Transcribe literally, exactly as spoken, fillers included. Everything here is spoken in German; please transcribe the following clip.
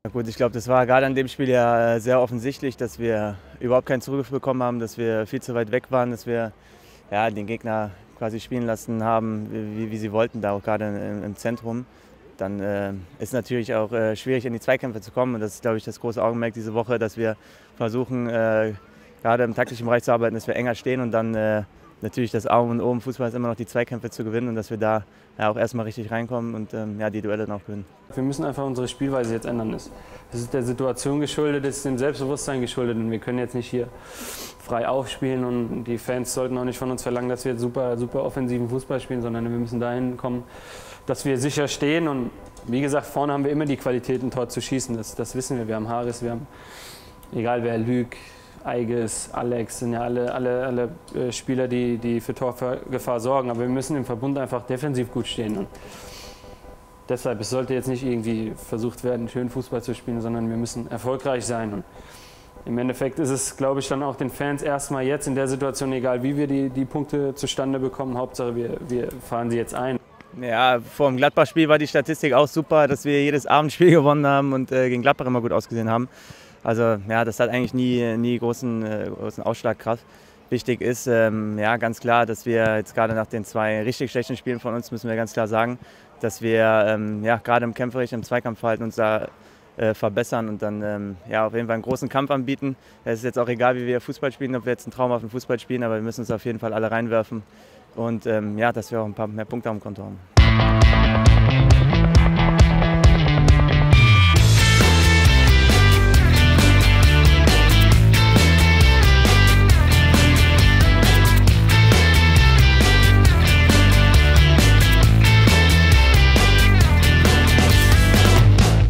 Ja gut, ich glaube, das war gerade an dem Spiel ja sehr offensichtlich, dass wir überhaupt keinen Zugriff bekommen haben, dass wir viel zu weit weg waren, dass wir ja, den Gegner quasi spielen lassen haben, wie, wie sie wollten, da auch gerade im, im Zentrum. Dann äh, ist natürlich auch äh, schwierig, in die Zweikämpfe zu kommen. Und das ist, glaube ich, das große Augenmerk diese Woche, dass wir versuchen, äh, gerade im taktischen Bereich zu arbeiten, dass wir enger stehen und dann äh, natürlich das A und O im Fußball ist immer noch die Zweikämpfe zu gewinnen und dass wir da ja, auch erstmal richtig reinkommen und ähm, ja, die Duelle dann auch gewinnen. Wir müssen einfach unsere Spielweise jetzt ändern. Es ist der Situation geschuldet, es ist dem Selbstbewusstsein geschuldet und wir können jetzt nicht hier frei aufspielen und die Fans sollten auch nicht von uns verlangen, dass wir jetzt super, super offensiven Fußball spielen, sondern wir müssen dahin kommen, dass wir sicher stehen und wie gesagt, vorne haben wir immer die Qualität, ein Tor zu schießen, das, das wissen wir. Wir haben Haris, wir haben, egal wer, Lüg, Eiges, Alex, sind ja alle, alle, alle Spieler, die, die für Torgefahr sorgen. Aber wir müssen im Verbund einfach defensiv gut stehen. Und deshalb, es sollte jetzt nicht irgendwie versucht werden, schön Fußball zu spielen, sondern wir müssen erfolgreich sein. Und im Endeffekt ist es, glaube ich, dann auch den Fans erstmal jetzt in der Situation egal, wie wir die, die Punkte zustande bekommen. Hauptsache, wir, wir fahren sie jetzt ein. Ja, vor dem Gladbach-Spiel war die Statistik auch super, dass wir jedes Abendspiel gewonnen haben und äh, gegen Gladbach immer gut ausgesehen haben. Also ja, das hat eigentlich nie, nie großen, äh, großen Ausschlagkraft. Wichtig ist ähm, ja ganz klar, dass wir jetzt gerade nach den zwei richtig schlechten Spielen von uns, müssen wir ganz klar sagen, dass wir ähm, ja, gerade im kämpferischen, im Zweikampfverhalten uns da äh, verbessern und dann ähm, ja, auf jeden Fall einen großen Kampf anbieten. Es ist jetzt auch egal, wie wir Fußball spielen, ob wir jetzt einen traumhaften Fußball spielen, aber wir müssen uns auf jeden Fall alle reinwerfen und ähm, ja, dass wir auch ein paar mehr Punkte am Konto haben.